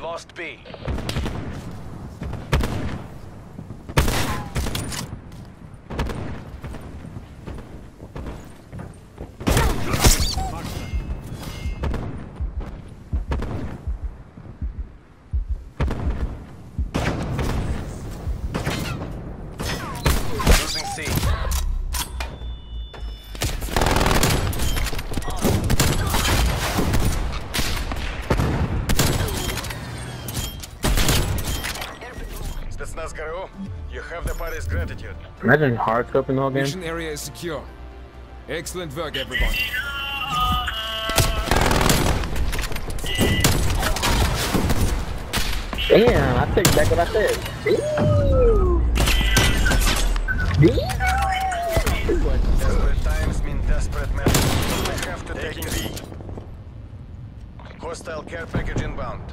lost B. Losing C. Spetsnaz ГРУ, you have the party's gratitude. Imagine hard scoping the whole game. Mission area is secure. Excellent work, everyone. Damn, I take back what I said. Desperate times mean desperate measures. We have to take B. Hostile care package inbound.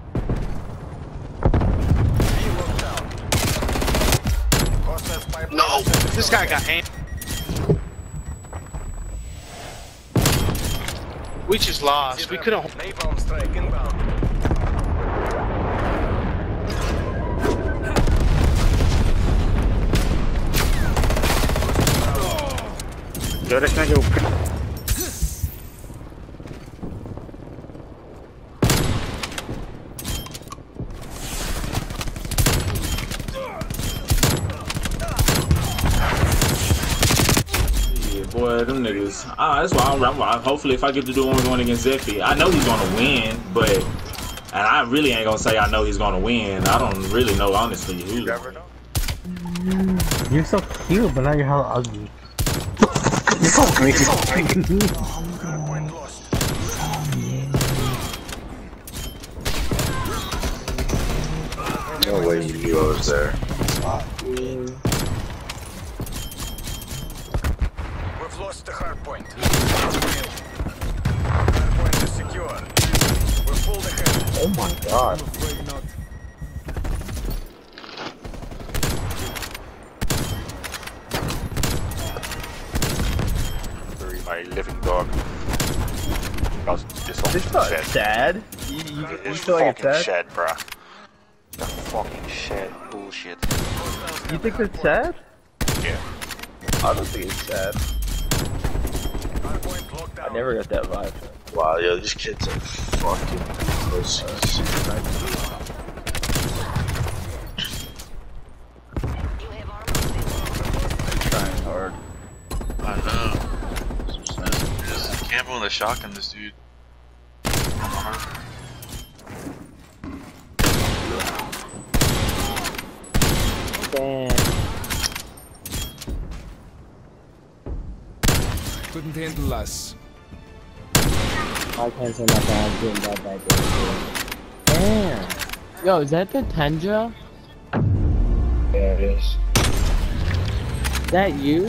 B locked down. Hostile pipeline. No! This guy got aimed. We just lost. We couldn't. Napalm strike inbound. Yo, this nigga. Boy, them niggas. That's why I'm hopefully if I get to do one going against Zephy, I know he's gonna win, but and I really ain't gonna say I know he's gonna win. I don't really know honestly who. You never know. You're so cute, but now you're hella ugly. You're so crazy. Hardpoint lost. No way you was there. We've lost the hardpoint. Hardpoint is secure. We're pulled ahead. Oh my god. I'm afraid not. My living dog. It's not sad. You feel like it's sad? Shed, bruh. The fucking shed bullshit. You think it's sad? Yeah. I don't think it's sad. Hardpoint locked down. I never got that vibe. Wow, yo, these kids are fucking pussies. Trying hard. I know. Just camping with a shotgun, this dude. Damn. Couldn't handle us. I can't say nothing. I'm doing that. Damn. Yo, is that the Tundra? Yeah, it is. Is that you?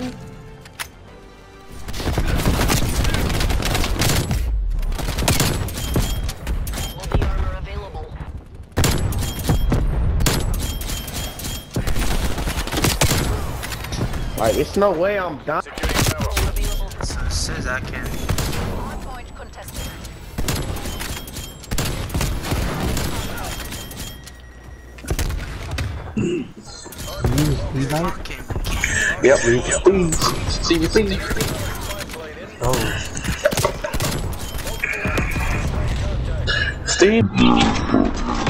Like, there's no way I'm done. Says I can't. Yep, please. See you, please. Oh. Steve.